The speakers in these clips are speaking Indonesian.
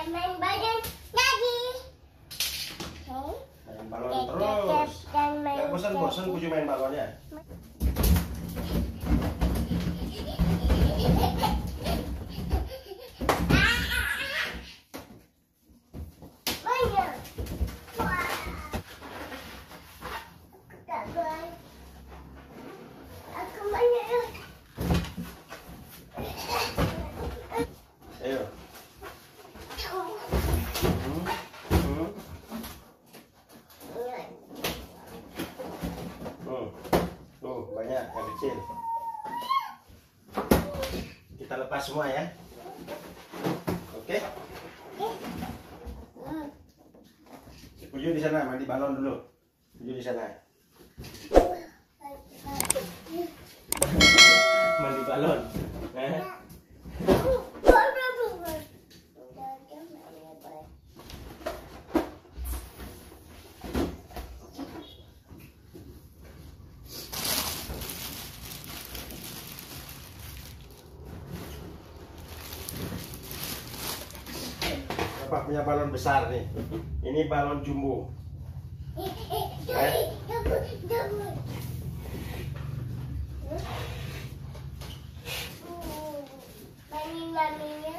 main balon lagi. Main balon terus. Gak bosan-bosan Puju main balonnya. Ayo. Tuh banyak yang kecil. Kita lepas semua ya. Oke. Puju di sana mandi balon dulu. Puju di sana. Mandi balon. Bapak punya balon besar nih. Ini balon jumbo. Maminya.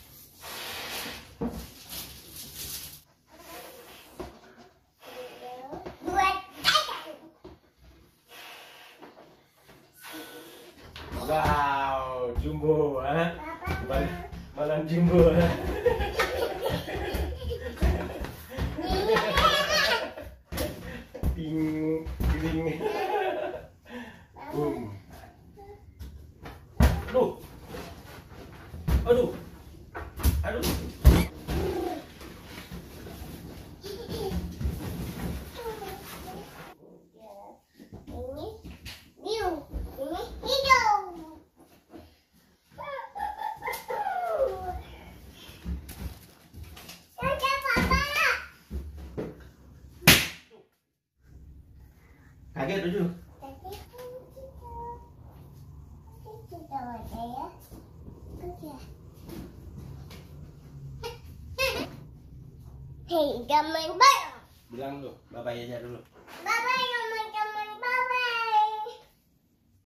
Wow, jumbo, balon jumbo. Ting, ting. Boom. Aduh. Aduh. Aduh. Kaget Puju. Hei, jangan main balon. Bilang dulu, Bapak aja dulu.